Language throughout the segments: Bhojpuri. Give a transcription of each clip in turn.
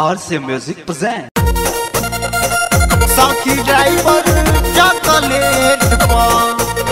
RC Music present. सखी ड्राइवर चॉकलेट पर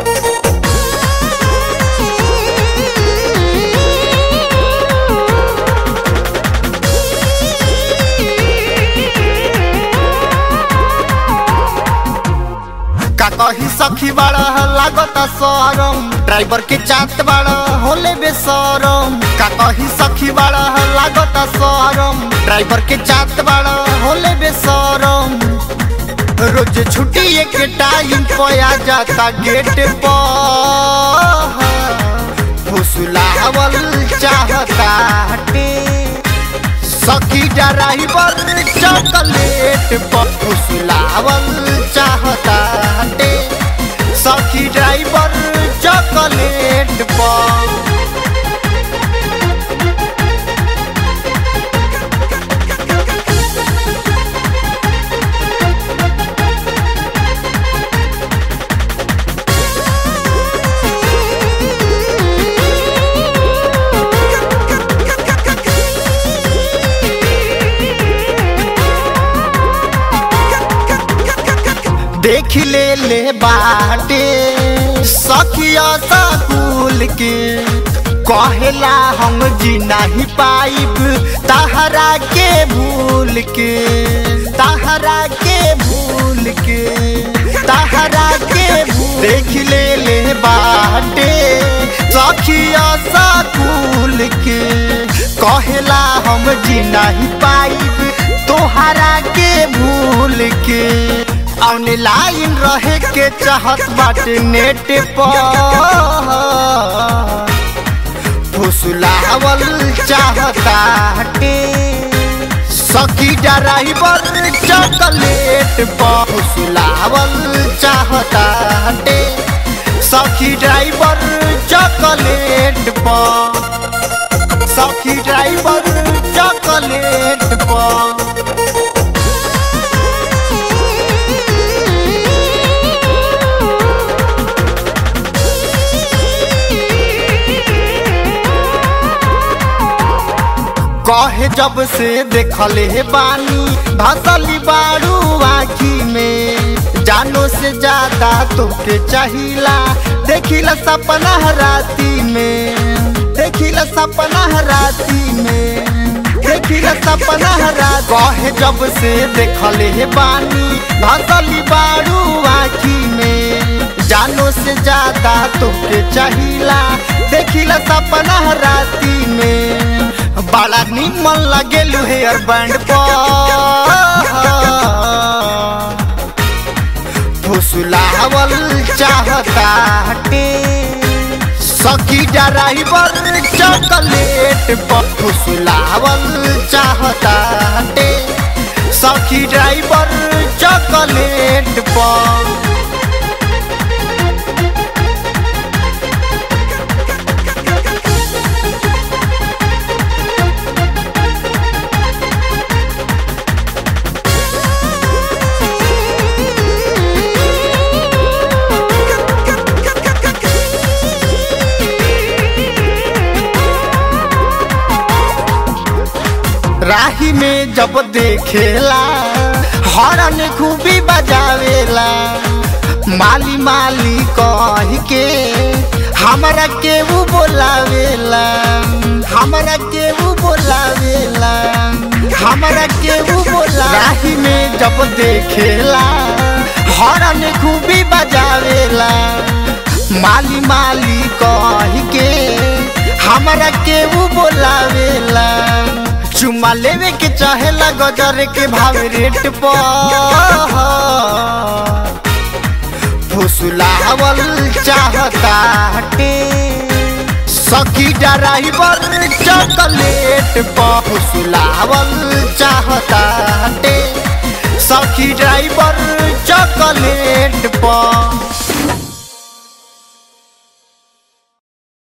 का कही सखी बाड़ा लागता शरम ड्राइवर के चात बाड़ा होले बेशरम का कही सखी बाड़ा लागता शरम ड्राइवर के चात बाड़ा होले बेशरम रोज छुट्टी एक टाइम पे आ जाता गेट पर फुसलावल चाहता हटे सखी ड्राइवर चॉकलेट पर फुसलावल चाहता हटे सखी ड्राइवर चॉकलेट पर देख ले बाटे सखिया सकूल के कहेला हम जी नहीं पाइब तहरा के भूल के तहरा के भूल के तहरा के भूल देख ले बाटे सखिया सकूल के कहेला हम जी नहीं पाइब तोहरा के भूल के ऑनलाइन रहे के चाहत बाटे नेट पर फुसलावल चाहता हटे सखी ड्राइवर चॉकलेट पर फुसलावल चाहता हटे सखी ड्राइवर चॉकलेट पर सखी ड्राइवर चॉकलेट पर कहे जब से देखले बानी भसली बारू आँखी में जानो से ज्यादा तोके चाहिला देखिला सपना राती में देखिला सपना राती में देखिला सपना रात कहे जब से देखले बानी भसली बारू आँखी में जानो से ज्यादा तोके चाहिला देखिला सपना राती में बड़ा निमन लगेलू हेयर बैंड पर फुसलावल चाहता हटे सखी ड्राइवर चॉकलेट पर फुसलावल चाहता हटे सखी ड्राइवर चॉकलेट पर राही में जब देखेला हॉर्न खूबी बजावेला माली माली कह के हमरा के वो बोलावेला हमरा के वो बोलावेला हमरा के वो बोला राही में जब देखेला हॉर्न खूबी बजावेला माली माली कह के हमरा के वो बोलावेला चुमा लेवे के चाहेला गजर के भाव रेट पर फुसलावल चाहता हटे सखी ड्राइवर चॉकलेट पर फुसलावल चाहता हटे सखी ड्राइवर चॉकलेट पर